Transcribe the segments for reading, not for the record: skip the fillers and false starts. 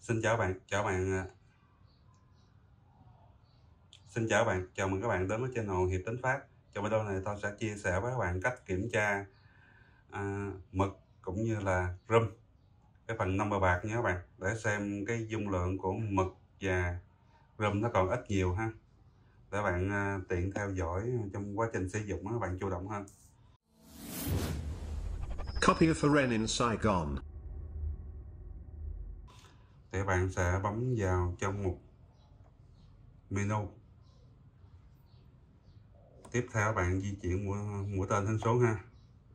Xin chào bạn, chào mừng các bạn đến với channel Hiệp Tính Phát. Trong video này tôi sẽ chia sẻ với các bạn cách kiểm tra mực cũng như là rum, cái phần number bạc nha các bạn, để xem cái dung lượng của mực và rum nó còn ít nhiều ha, để bạn tiện theo dõi trong quá trình sử dụng các bạn chủ động hơn. Copy of Foreign in Saigon. Thì bạn sẽ bấm vào trong mục menu. Tiếp theo bạn di chuyển mũi tên hướng xuống ha.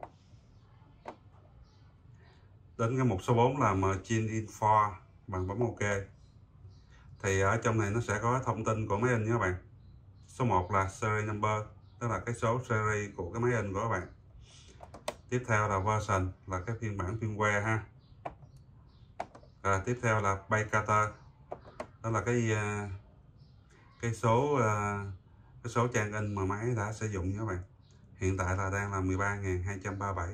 Đến cái mục số 4 là Machine Info, bạn bấm OK. Thì ở trong này nó sẽ có thông tin của máy in nha các bạn. Số 1 là Serial Number, tức là cái số series của cái máy in của các bạn. Tiếp theo là Version, là cái phiên bản firmware ha. Tiếp theo là Page Cutter, đó là cái số trang in mà máy đã sử dụng nha các bạn. Hiện tại là đang là 13.237.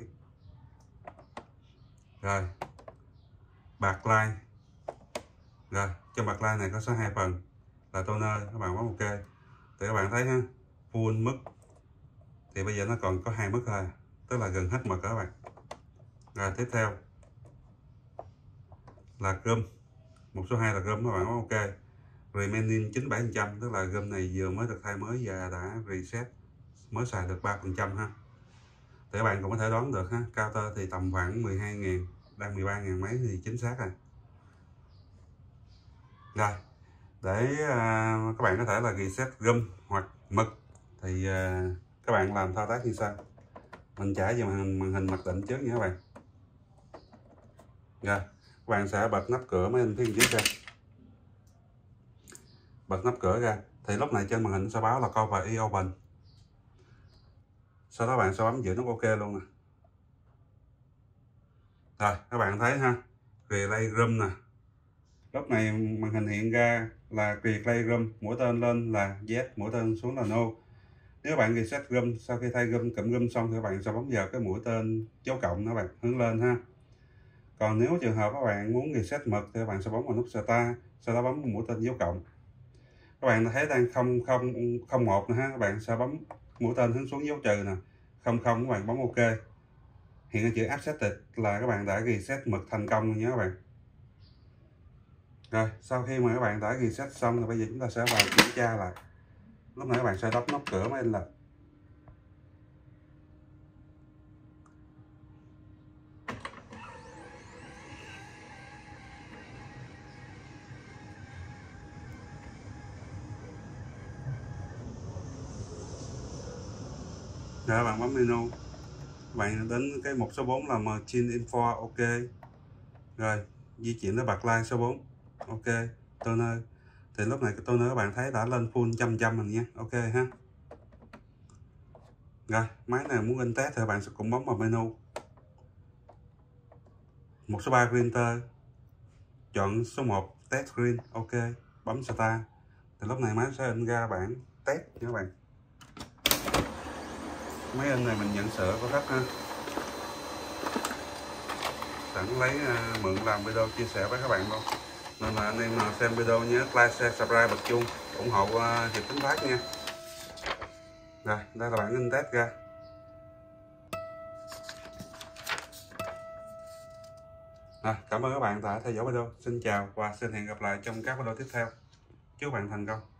Rồi, backline. Rồi, trong backline này có số 2 phần là toner, các bạn bấm OK. Thì các bạn thấy ha, full mức thì bây giờ nó còn có 2 mức thôi, tức là gần hết mực các bạn. Rồi tiếp theo là gum, mục số 2 là gum, các bạn bấm OK. Remaining 97%, tức là gum này vừa mới được thay mới và đã reset, mới xài được 3% ha. Thì các bạn cũng có thể đoán được ha, counter thì tầm khoảng 12.000, đang 13.000 mấy thì chính xác rồi. Rồi, để các bạn có thể là reset gum hoặc mực thì các bạn làm thao tác như sau. Mình trải vào màn hình mặc định trước nha các bạn. Rồi, các bạn sẽ bật nắp cửa máy in phía trước ra. Bật nắp cửa ra thì lúc này trên màn hình sẽ báo là cover is open. Sau đó bạn sẽ bấm giữ nút OK luôn nè. Rồi, các bạn thấy ha, relay rum nè. Lúc này màn hình hiện ra là relay rum, mũi tên lên là yes, mũi tên xuống là no. Nếu bạn reset rum, sau khi thay cụm rum xong thì các bạn sẽ bấm vào cái mũi tên dấu cộng, các bạn hướng lên ha. Còn nếu trường hợp các bạn muốn reset mực thì các bạn sẽ bấm vào nút start, sau đó bấm mũi tên dấu cộng. Các bạn thấy đang 0001 nè ha, các bạn sẽ bấm mũi tên hướng xuống dấu trừ nè, 00, các bạn bấm OK. Hiện ở chữ accepted là các bạn đã reset mực thành công rồi nhé các bạn. Rồi, sau khi mà các bạn đã reset xong thì bây giờ chúng ta sẽ vào kiểm tra lại. Lúc này các bạn sẽ đóng nắp cửa máy in lại. Rồi bạn bấm menu, bạn đến cái mục số 4 là Machine Info, OK. Rồi di chuyển đến backline số 4, OK. Toner thì lúc này cái toner các bạn thấy đã lên full 100% rồi nha, OK ha. Rồi máy này muốn in test thì các bạn sẽ cũng bấm vào menu, mục số 3 printer, chọn số 1 test screen, OK, bấm start. Thì lúc này máy sẽ in ra bản test nha các bạn. Máy in này mình nhận sửa của khách ha, sẵn lấy mượn làm video chia sẻ với các bạn luôn. Nên là anh em nào xem video nhớ like, share, subscribe, bật chuông ủng hộ Hiệp Tính Phát nha. Rồi đây là bản in test ra. Rồi, cảm ơn các bạn đã theo dõi video. Xin chào và xin hẹn gặp lại trong các video tiếp theo. Chúc bạn thành công.